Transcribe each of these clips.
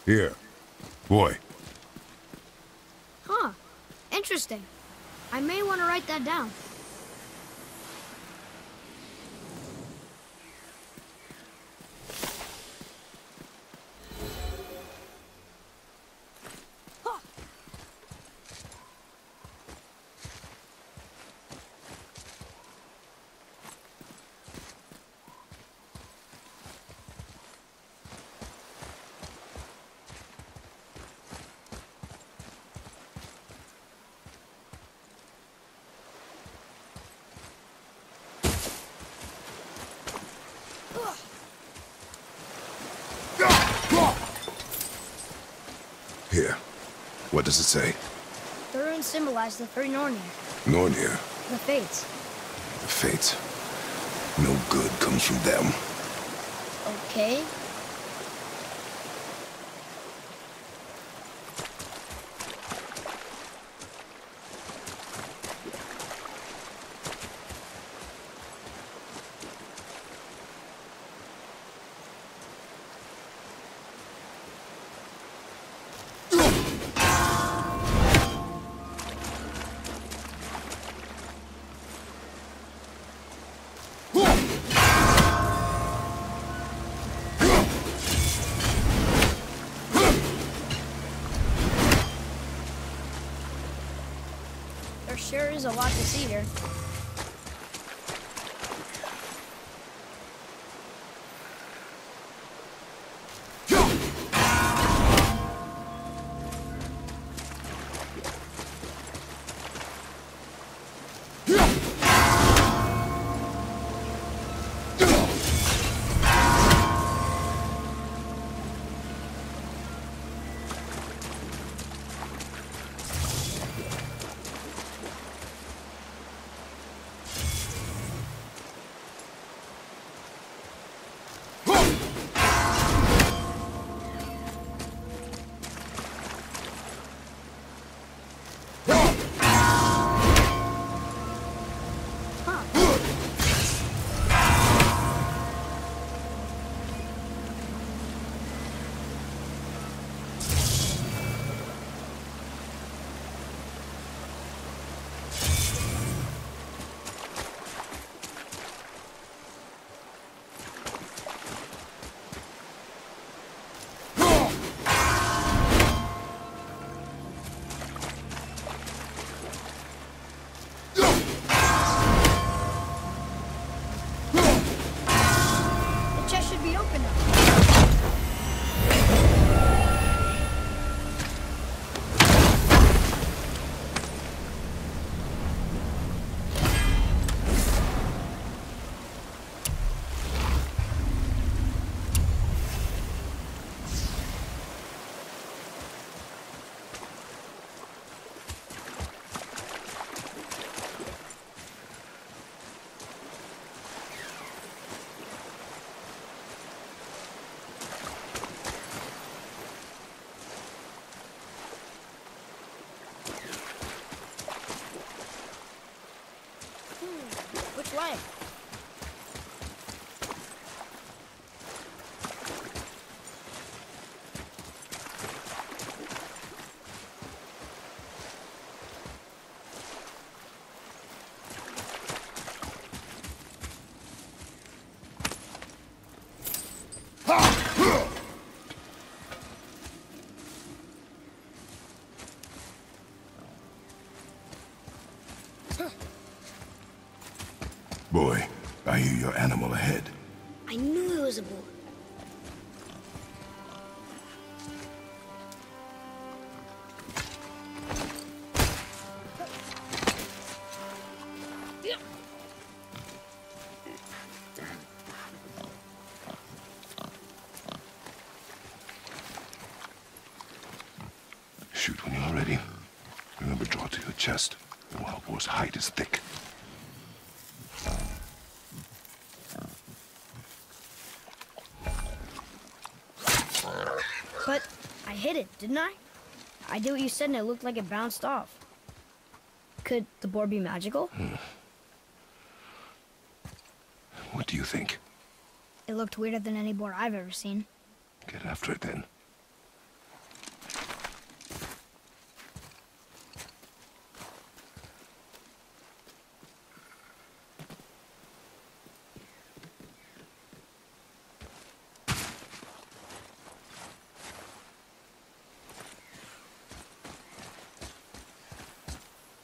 Here. Boy. Huh. Interesting. I may want to write that down. Here. What does it say? The runes symbolize the three Nornir. Nornir. The Fates. The Fates. No good comes from them. Okay. There sure is a lot to see here. The chest should be open now. Which way? Boy, I hear your animal ahead. I knew it was a boar. Shoot when you're ready. Remember, draw to your chest. The wild boar's hide is thick. But I hit it, didn't I? I did what you said and it looked like it bounced off. Could the boar be magical? What do you think? It looked weirder than any boar I've ever seen. Get after it then.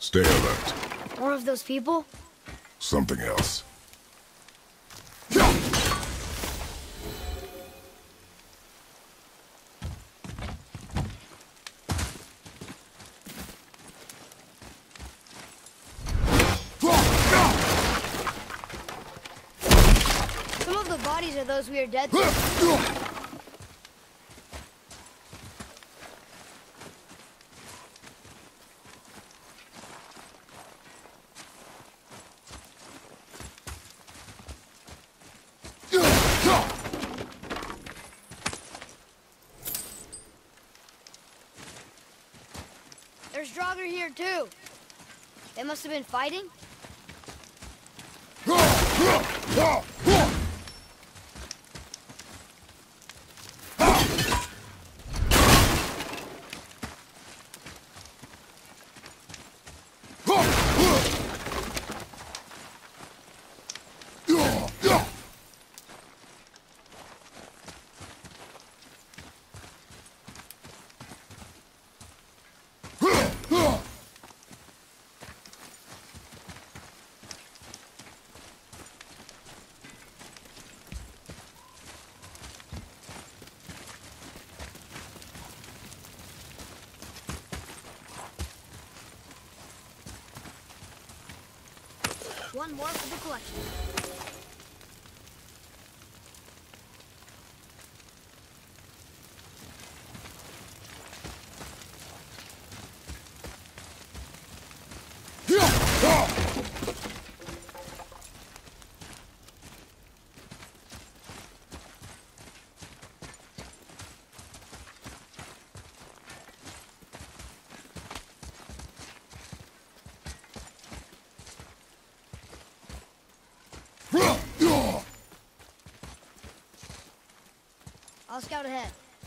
Stay alert. More of those people? Something else. Some of the bodies are those we are dead to. There's Draugr here too. They must have been fighting. One more for the collection. I'll scout ahead.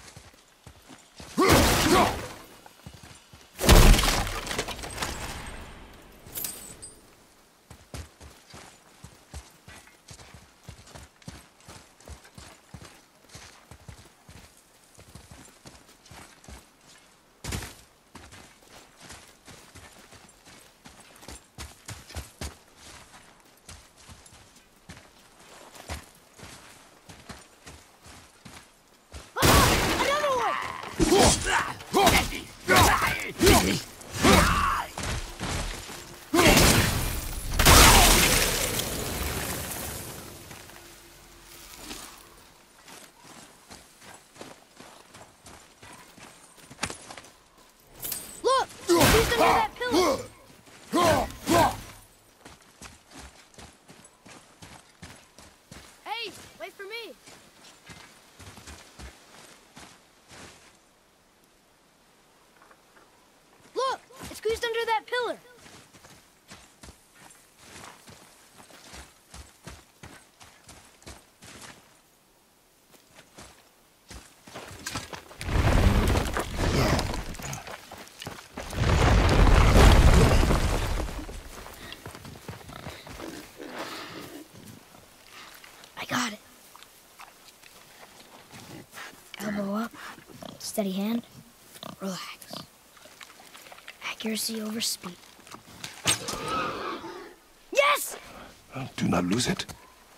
Look! Who's under that pillar? Hey, wait for me. Look! It's squeezed under that pillar. I got it. Elbow up, steady hand, relax. Accuracy over speed. Yes! Do not lose it.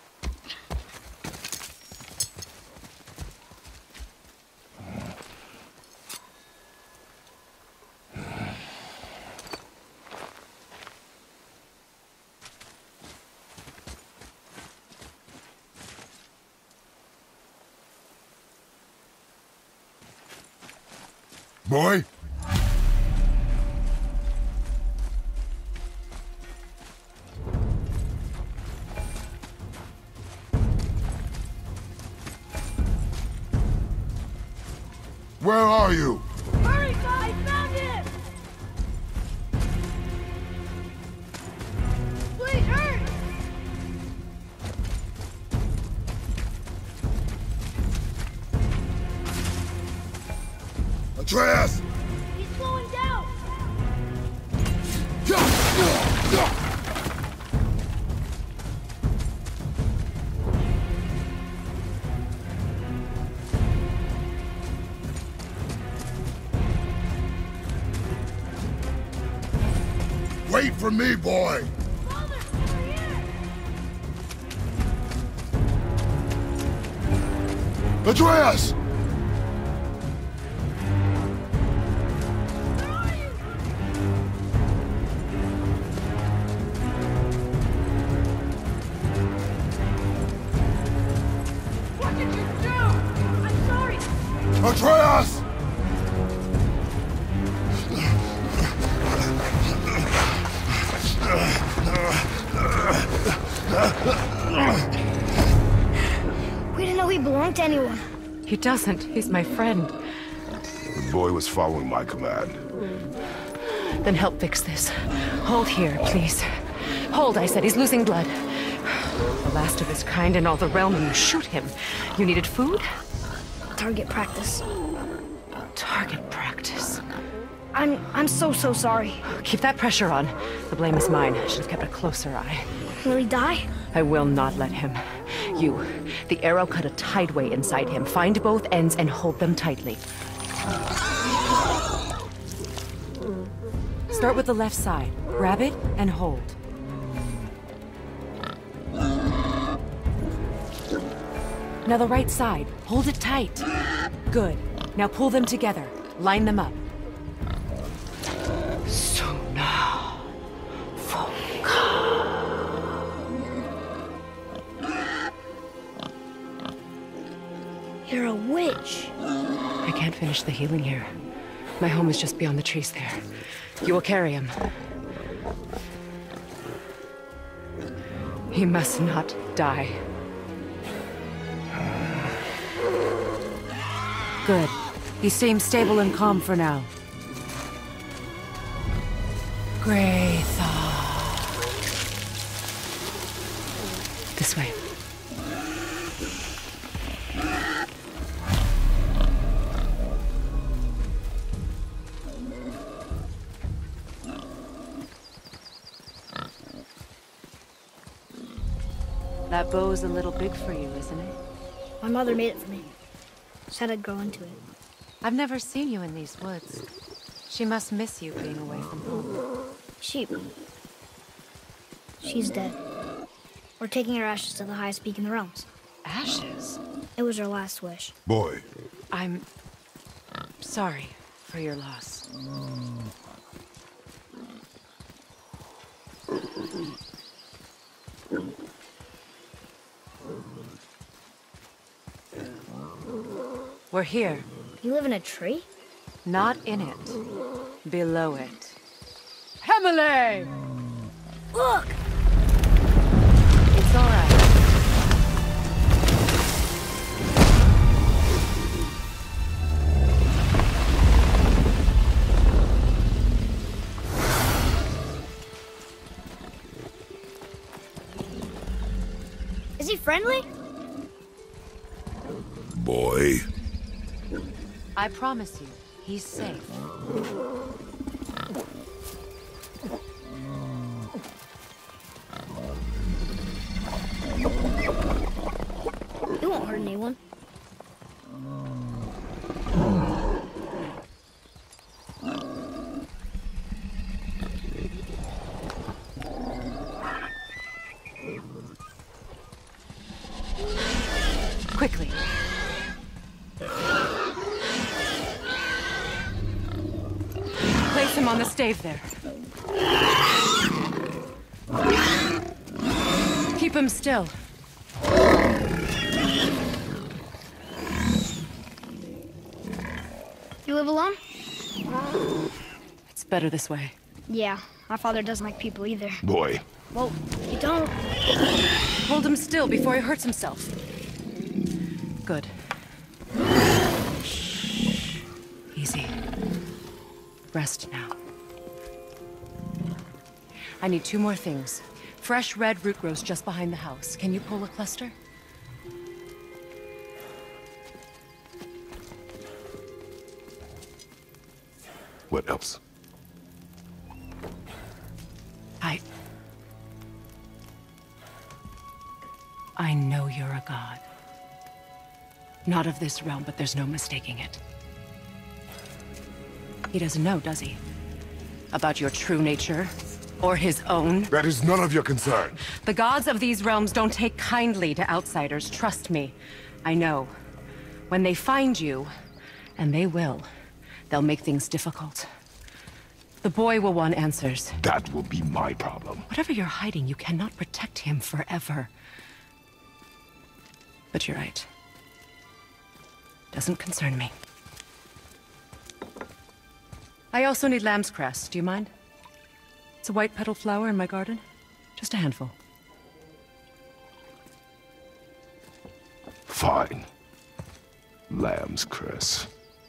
Boy? Where are you? Hurry, guys! Found him! Please, hurry! Atreus! He's slowing down! Wait for me, boy! Atreus! What did you do? I'm sorry. Atreus! We didn't know he belonged to anyone. He doesn't. He's my friend. The boy was following my command. Then help fix this. Hold here, please. Hold, I said. He's losing blood. The last of his kind in all the realm, and you shoot him. You needed food? Target practice. Target practice. I'm so sorry. Keep that pressure on. The blame is mine. I should have kept a closer eye. Will he die? I will not let him. You, the arrow cut a tideway inside him. Find both ends and hold them tightly. Start with the left side. Grab it and hold. Now the right side. Hold it tight. Good. Now pull them together. Line them up. Sona. Foka. You're a witch. I can't finish the healing here. My home is just beyond the trees there. You will carry him. He must not die. Good. He seems stable and calm for now. Graythaw. This way. That bow's a little big for you, isn't it? My mother made it for me. Said I'd grow into it. I've never seen you in these woods. She must miss you being away from home. She's dead. We're taking her ashes to the highest peak in the realms. Ashes? It was her last wish. Boy, I'm sorry for your loss. We're here. You live in a tree? Not in it. Below it. Hemele! Look! It's all right. Is he friendly? boy. I promise you, he's safe. He won't hurt anyone. Quickly. Place him on the stave there. Keep him still. You live alone? It's better this way. Yeah, my father doesn't like people either. Boy. Well, you don't. Hold him still before he hurts himself. Good. Easy. Rest now. I need 2 more things. Fresh red root grows just behind the house. Can you pull a cluster? What else? I know you're a god. Not of this realm, but there's no mistaking it. He doesn't know, does he? About your true nature? Or his own? That is none of your concern. The gods of these realms don't take kindly to outsiders, trust me. I know. When they find you, and they will, they'll make things difficult. The boy will want answers. That will be my problem. Whatever you're hiding, you cannot protect him forever. But you're right. Doesn't concern me. I also need lamb's cress. Do you mind? It's a white petal flower in my garden. Just a handful. Fine. Lamb's cress.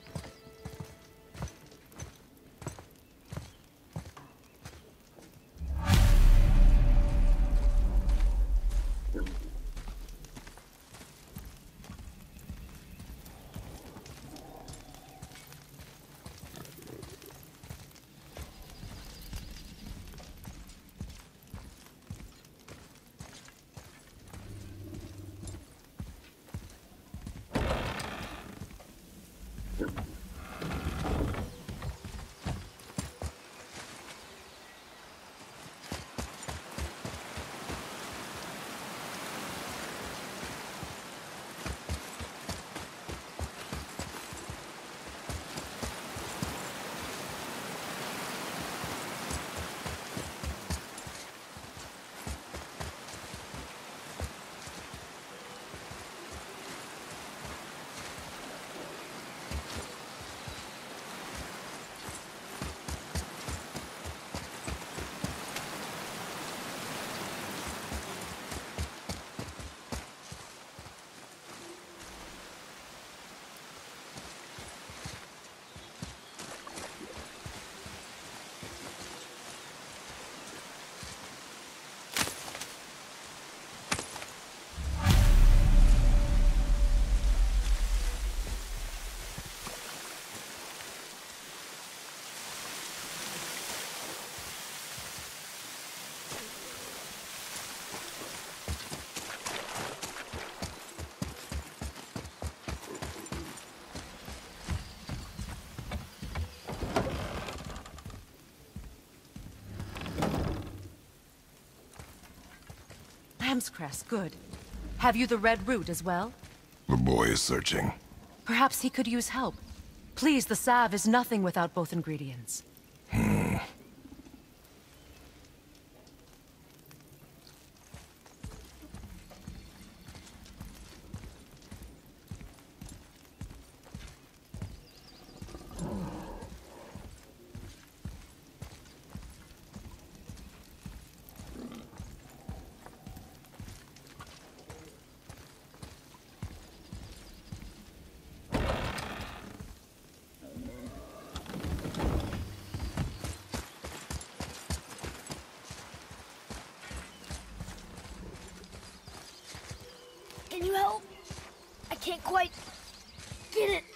Lamb's cress, good. Have you the red root as well? The boy is searching. Perhaps he could use help. Please, the salve is nothing without both ingredients. Can you help? I can't quite get it.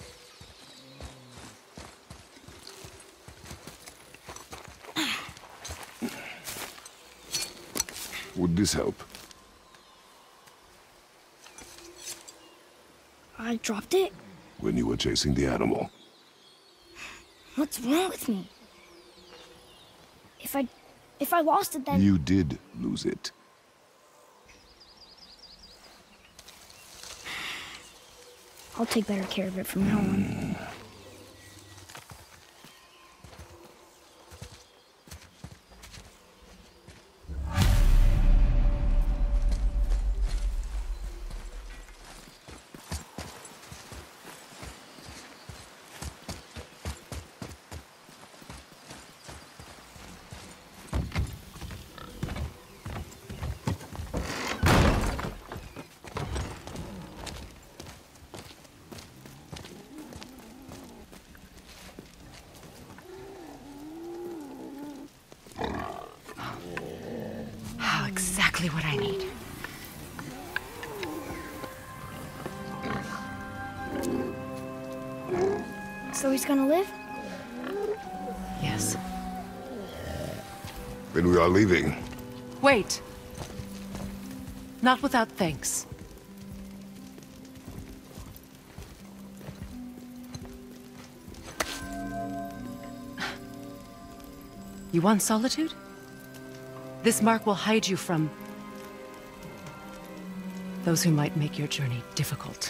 Would this help? I dropped it? When you were chasing the animal. What's wrong with me? If I lost it, then... You did lose it. I'll take better care of it from now on. Exactly what I need. So he's gonna live? Yes. Then we are leaving. Wait. Not without thanks. You want solitude? This mark will hide you from those who might make your journey difficult.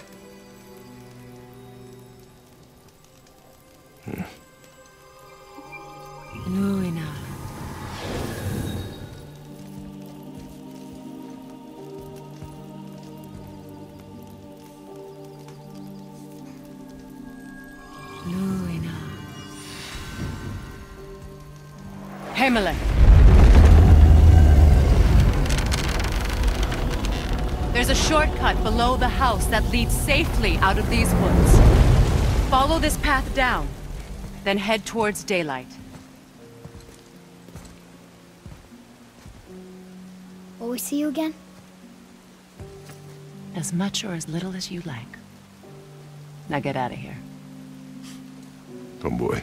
Nuina. Nuina. Himalay. There's a shortcut below the house that leads safely out of these woods. Follow this path down, then head towards daylight. Will we see you again? As much or as little as you like. Now get out of here. Tomboy.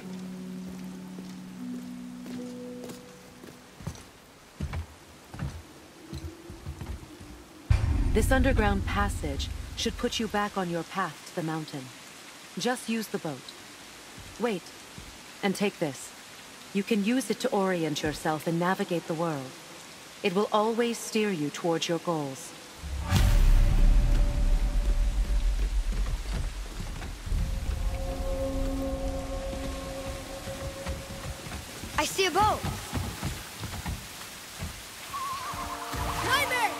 This underground passage should put you back on your path to the mountain. Just use the boat. Wait, and take this. You can use it to orient yourself and navigate the world. It will always steer you towards your goals. I see a boat! Nightmare!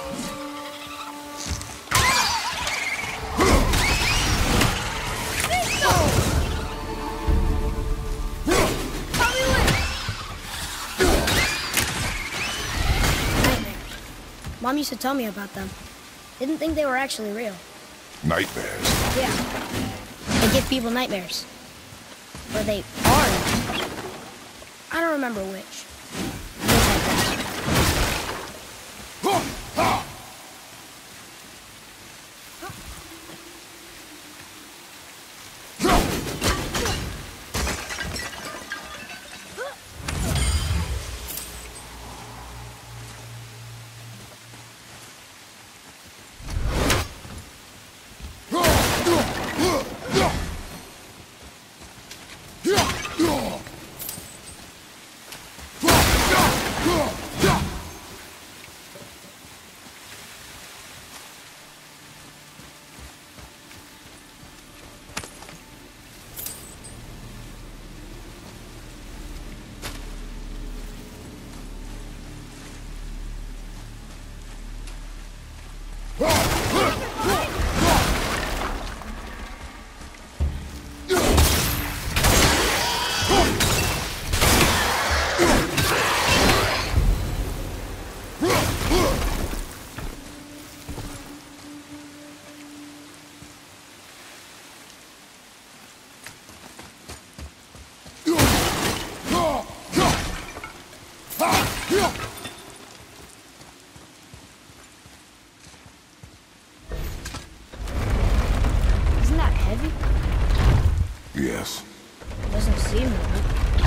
Mom used to tell me about them. Didn't think they were actually real. Nightmares. Yeah. They give people nightmares. Or they are nightmares. I don't remember which. Yes. Doesn't seem right.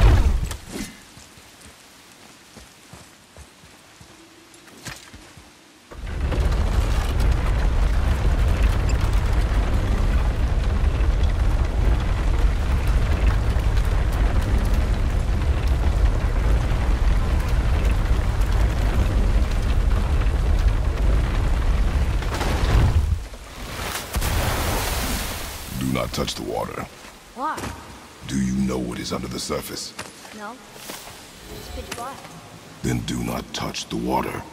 Do not touch the water. Why? Do you know what is under the surface? No. It's pitch black. Then do not touch the water.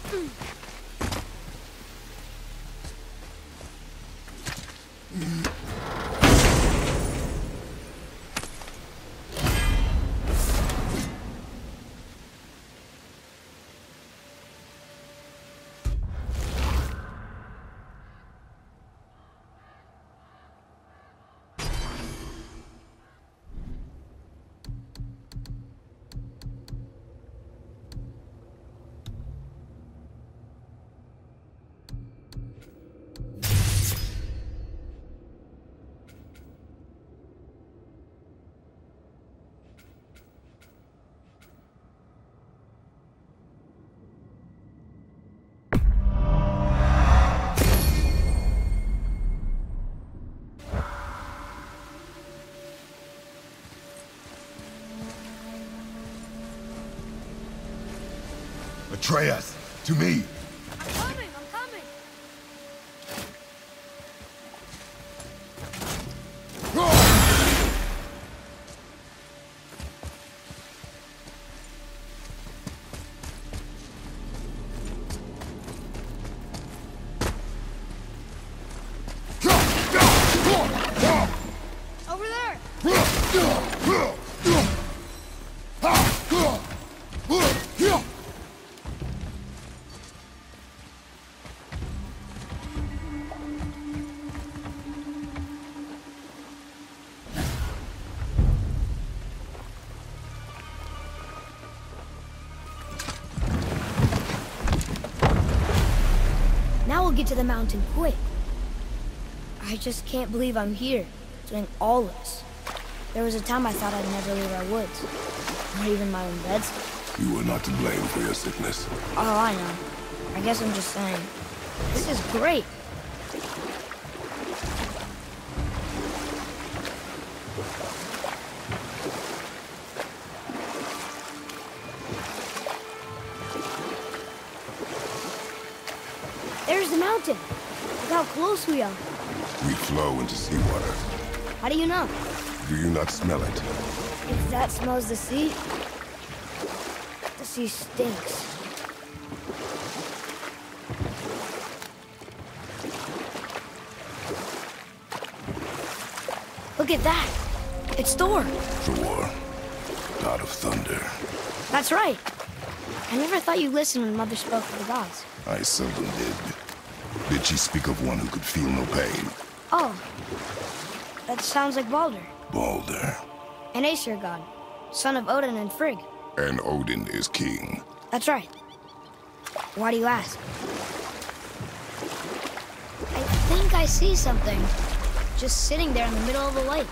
Atreus, to me. I'm coming, I'm coming! Over there! Now we'll get to the mountain quick. I just can't believe I'm here, doing all this. There was a time I thought I'd never leave our woods, not even my own bedstead. You were not to blame for your sickness. Oh, I know. I guess I'm just saying. This is great. There's the mountain. Look how close we are. We flow into seawater. How do you know? Do you not smell it? If that smells the sea stinks. Look at that. It's Thor. Thor, god of thunder. That's right. I never thought you listened when Mother spoke of the gods. I seldom did. Did she speak of one who could feel no pain? Oh, that sounds like Baldur, Baldur. an Aesir god, son of Odin and Frigg. And Odin is king. That's right. Why do you ask? I think I see something. Just sitting there in the middle of the lake.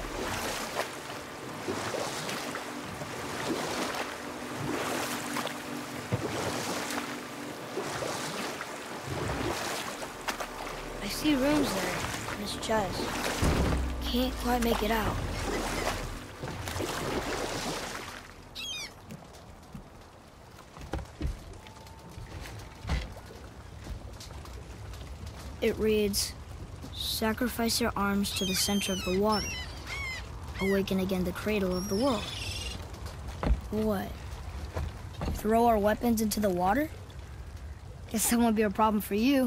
I see runes there in his chest. Can't quite make it out. It reads, "Sacrifice your arms to the center of the water. Awaken again the cradle of the world." What? Throw our weapons into the water? Guess that won't be a problem for you.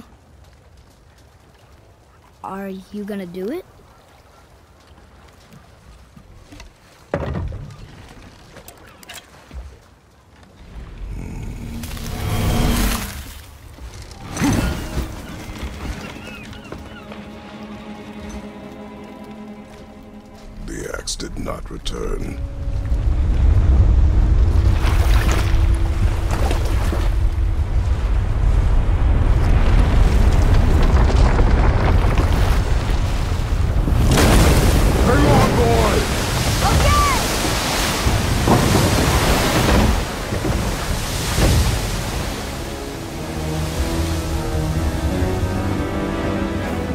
Are you gonna do it? The axe did not return. Hang on, boy! Okay!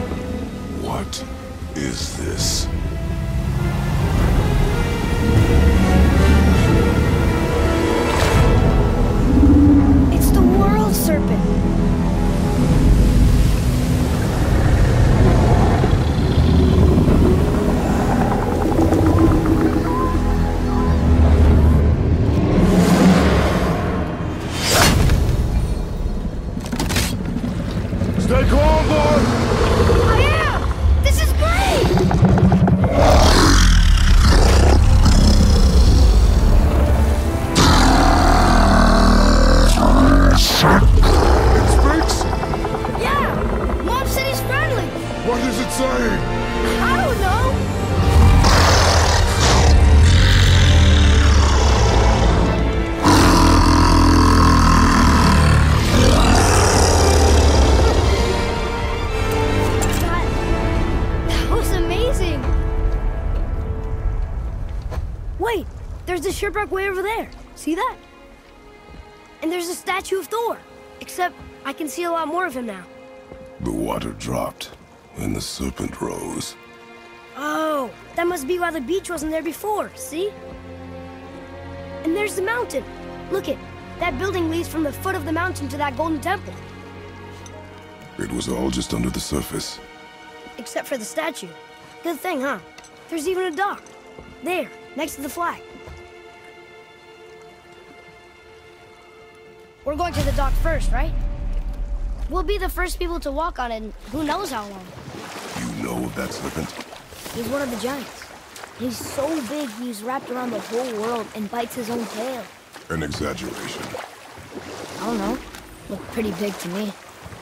What is this? shipwreck way over there. See that? And there's a statue of Thor. Except I can see a lot more of him now. The water dropped, and the serpent rose. Oh, that must be why the beach wasn't there before, see? And there's the mountain. Look it, that building leads from the foot of the mountain to that golden temple. It was all just under the surface. Except for the statue. Good thing, huh? There's even a dock. There, next to the flag. We're going to the dock first, right? We'll be the first people to walk on it in who knows how long. You know of that serpent? He's one of the giants. He's so big he's wrapped around the whole world and bites his own tail. An exaggeration. I don't know. Looked pretty big to me.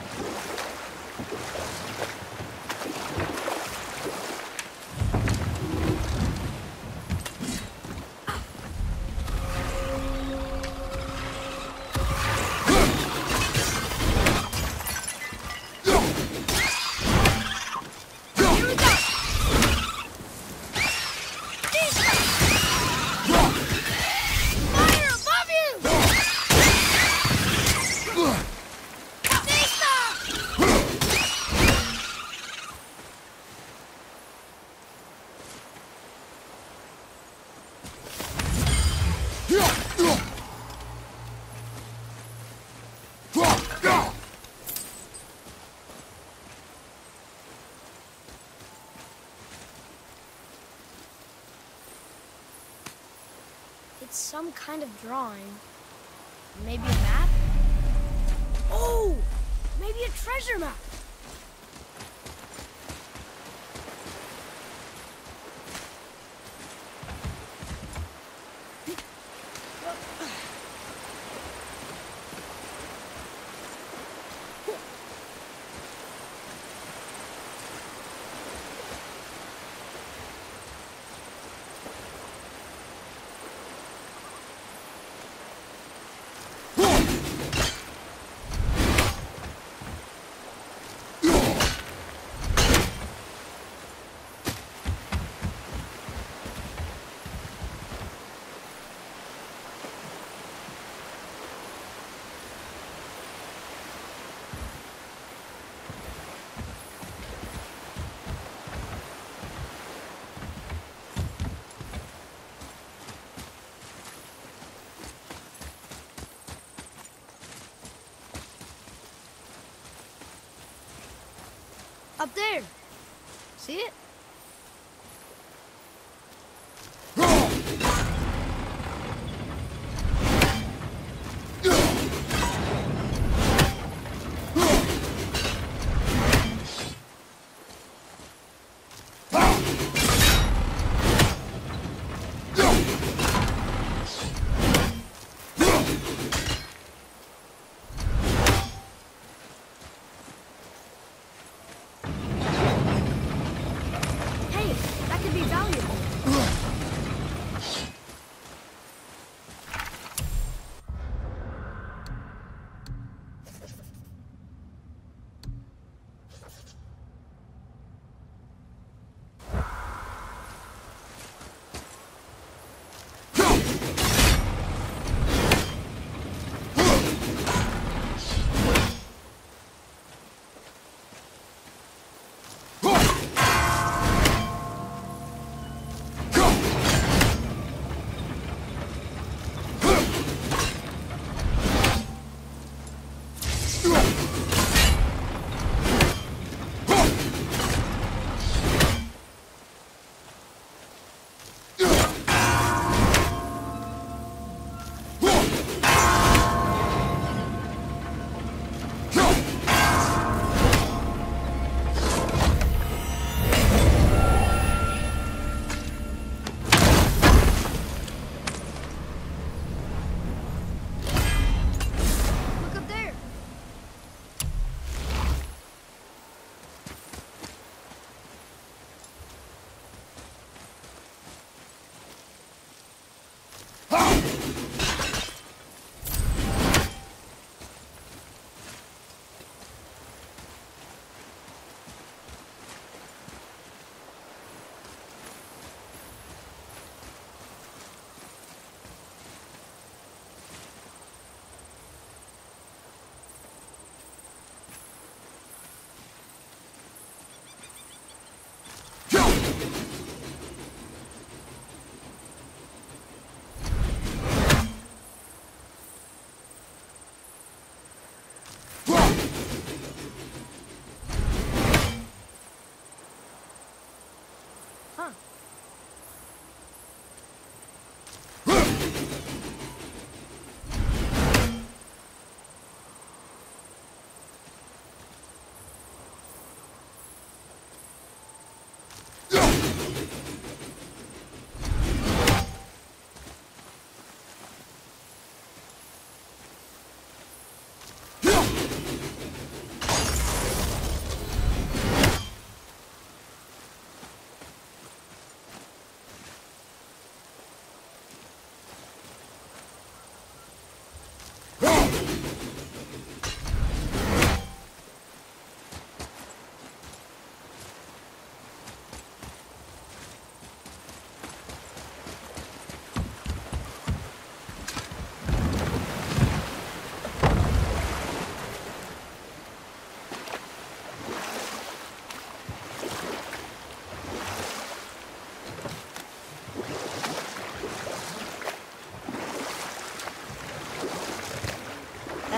It's some kind of drawing. Maybe a map? Oh! Maybe a treasure map! Up there. See it?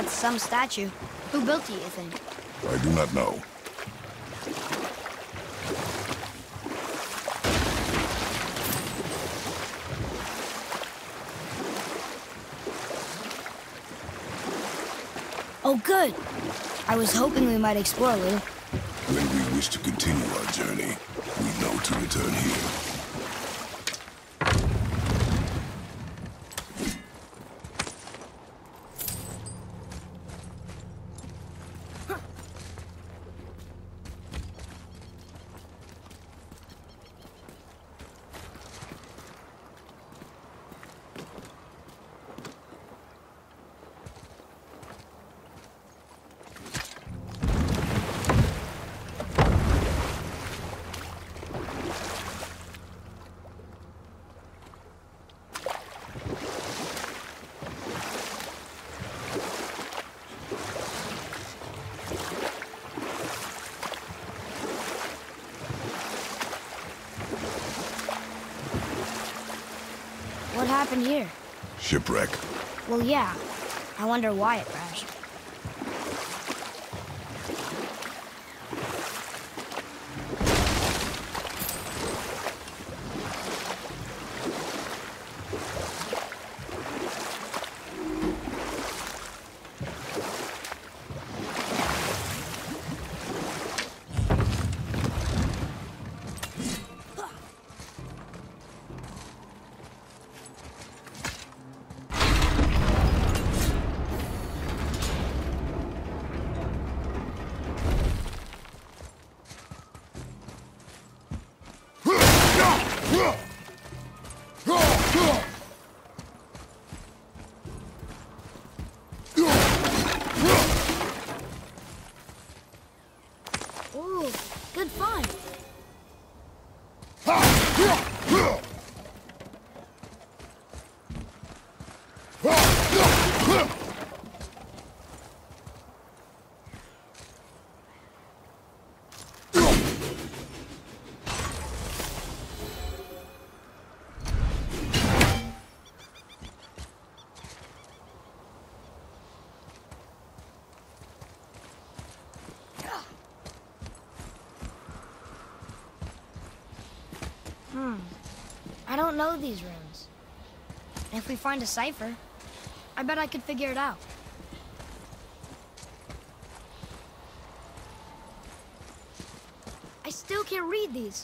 That's some statue. Who built it, you think? I do not know. Oh, good. I was hoping we might explore a little. When we wish to continue our journey, we know to return here. What happened here? Shipwreck. Well, yeah. I wonder why it crashed. Ooh, good find. I don't know these runes. If we find a cipher, I bet I could figure it out. I still can't read these.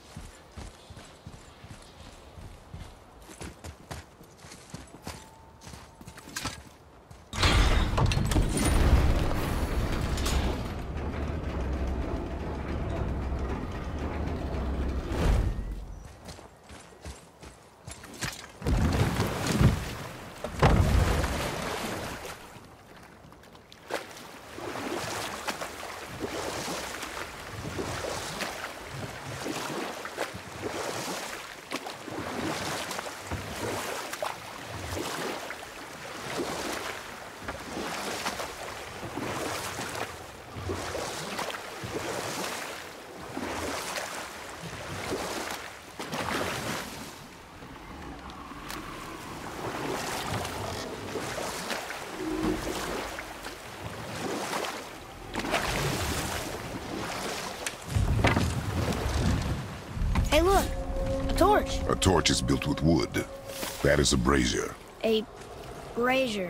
Hey, look! A torch! A torch is built with wood. That is a brazier. A brazier.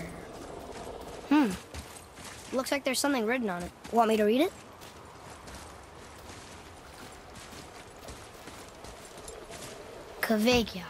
Looks like there's something written on it. Want me to read it? Kveikja.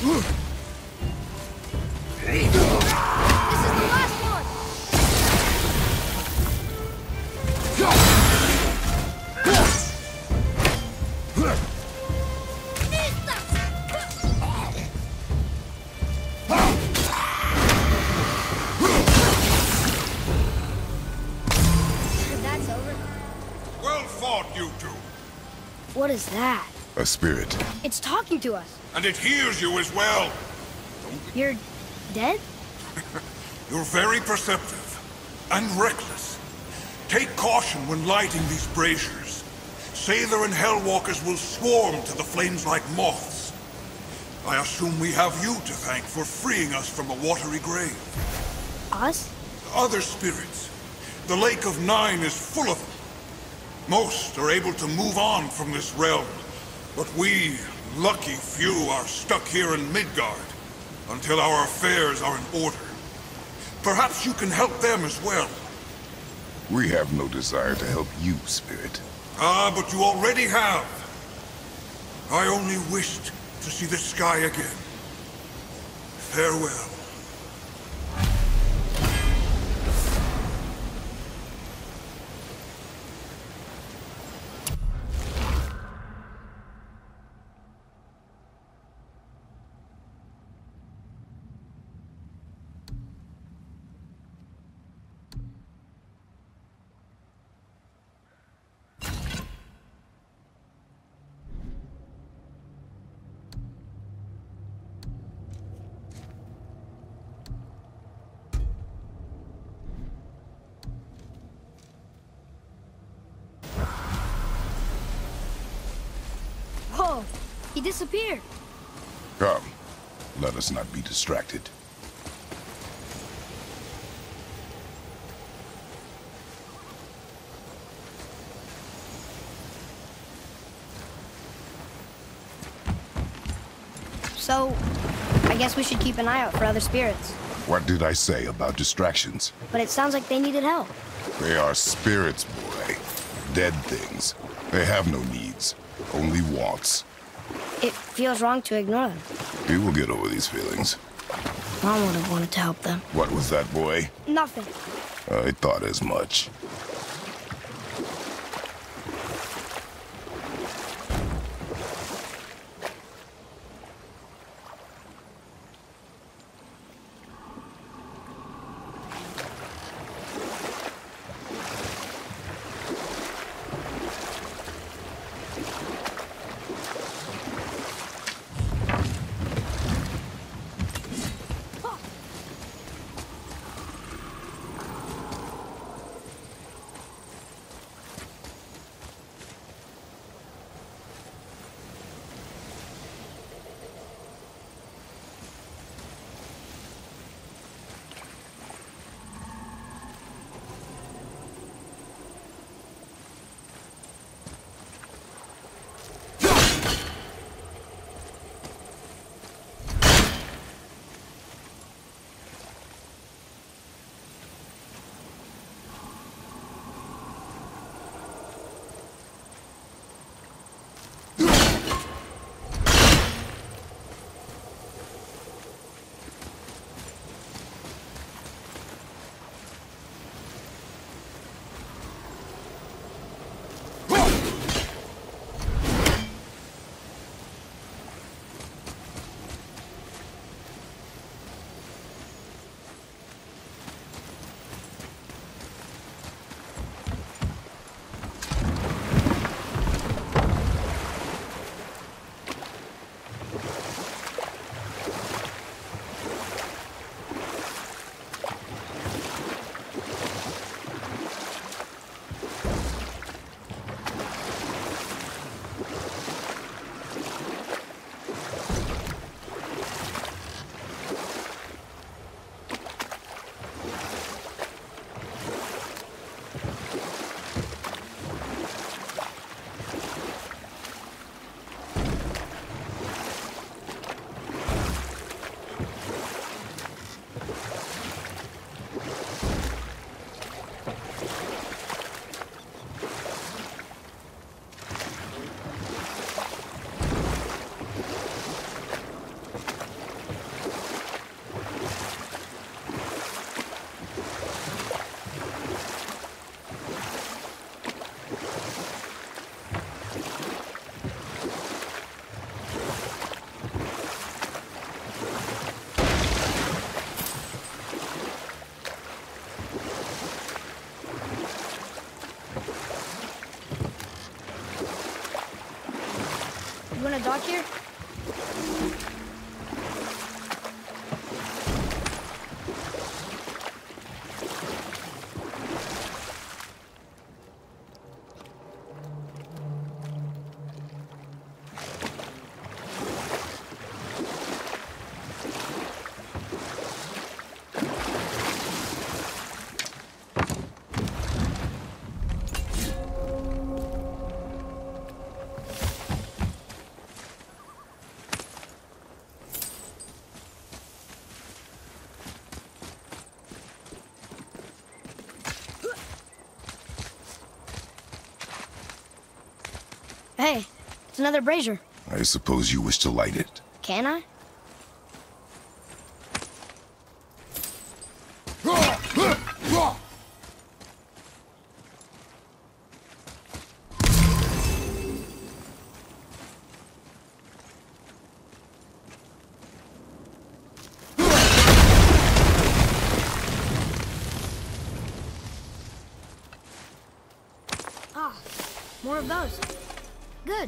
This is the last one! That's over. Well fought, you two. What is that? A spirit. It's talking to us. And it hears you as well. You're dead? You're very perceptive and reckless. Take caution when lighting these braziers. Sather and Hellwalkers will swarm to the flames like moths. I assume we have you to thank for freeing us from a watery grave. Us? Other spirits. The Lake of Nine is full of them. Most are able to move on from this realm, but we, lucky few, are stuck here in Midgard until our affairs are in order. Perhaps you can help them as well. We have no desire to help you, Spirit. Ah, but you already have. I only wished to see the sky again. Farewell. Whoa! He disappeared. Come, let us not be distracted. So, I guess we should keep an eye out for other spirits. What did I say about distractions? But it sounds like they needed help. They are spirits, boy. Dead things. They have no needs, only wants. It feels wrong to ignore them. We will get over these feelings. Mom would have wanted to help them. What was that, boy? Nothing. I thought as much. talk here? Hey, it's another brazier. I suppose you wish to light it. Can I? Ah, more of those. Good.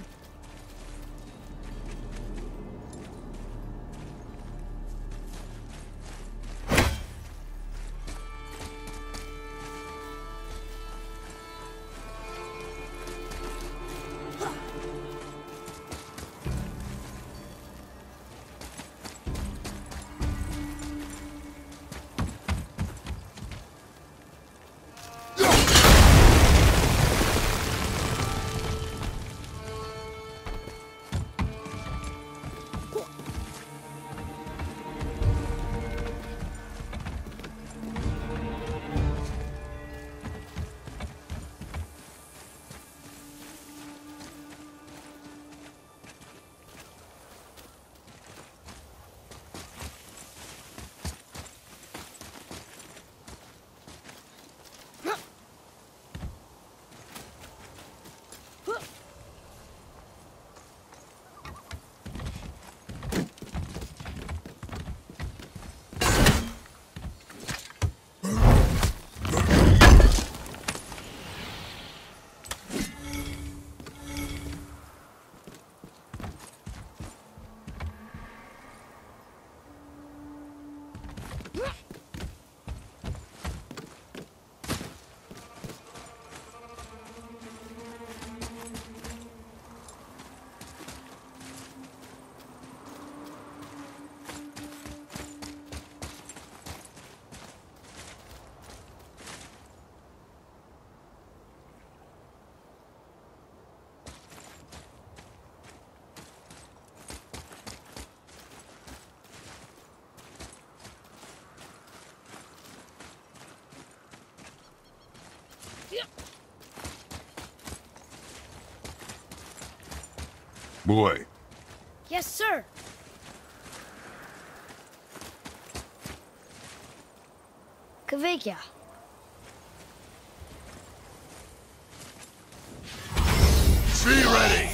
Boy. Yes, sir. Kveikja. Be ready!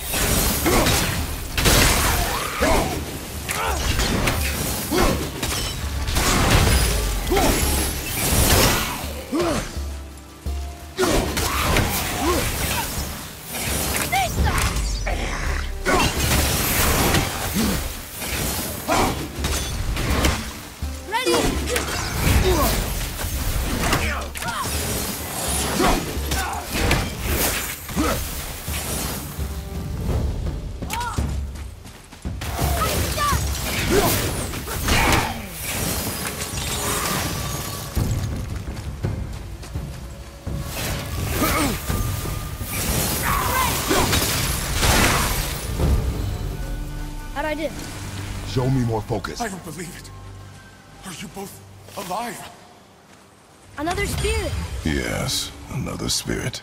How'd I do? Show me more focus. I don't believe it. Are you both alive? Another spirit. Yes, another spirit.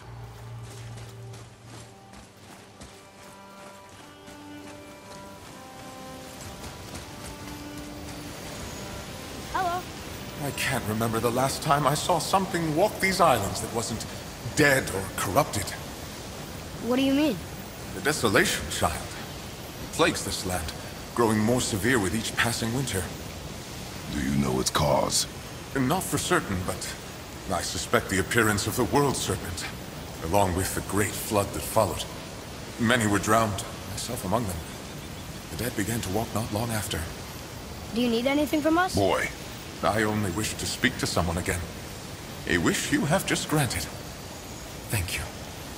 Hello. I can't remember the last time I saw something walk these islands that wasn't dead or corrupted. What do you mean? The desolation, child. Plagues this land, growing more severe with each passing winter. Do you know its cause? Not for certain, but I suspect the appearance of the World Serpent, along with the great flood that followed. Many were drowned, myself among them. The dead began to walk not long after. Do you need anything from us? Boy, I only wish to speak to someone again. A wish you have just granted. Thank you.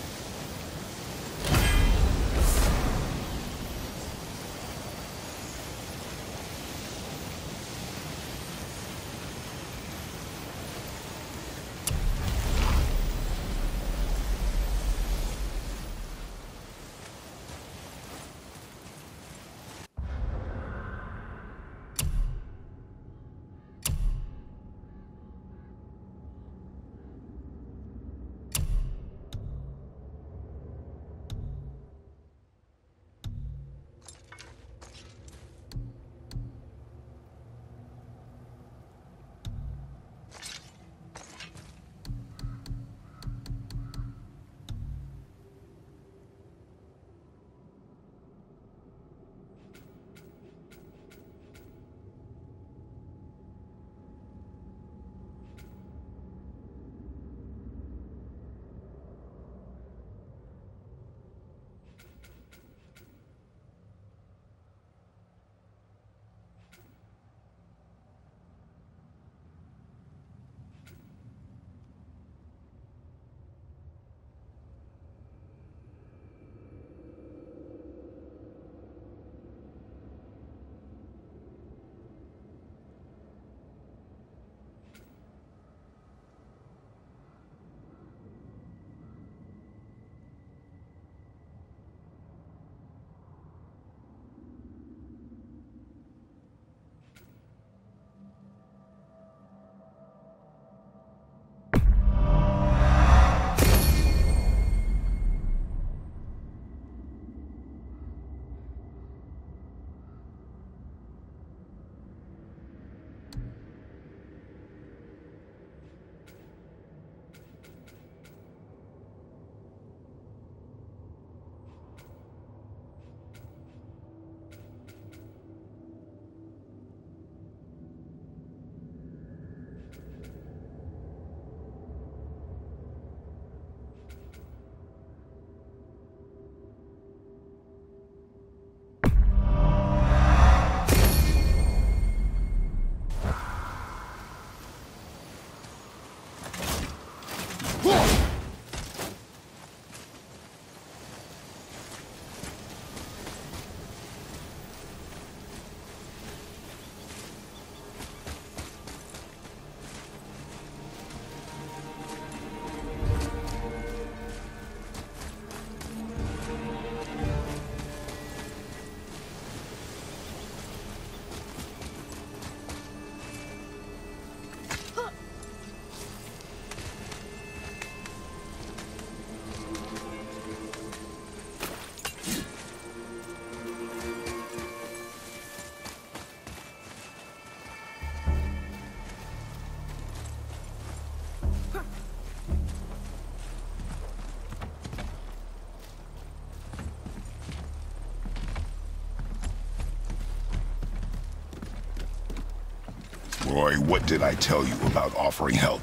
Roy, what did I tell you about offering help?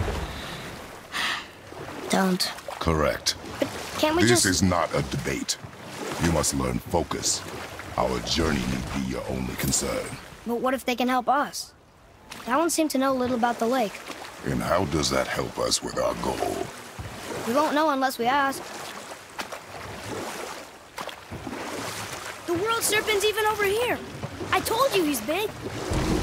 Don't. Correct. But can't we This is not a debate. You must learn focus. Our journey need be your only concern. But what if they can help us? That one seemed to know a little about the lake. And how does that help us with our goal? We won't know unless we ask. The world serpent's even over here. I told you he's big.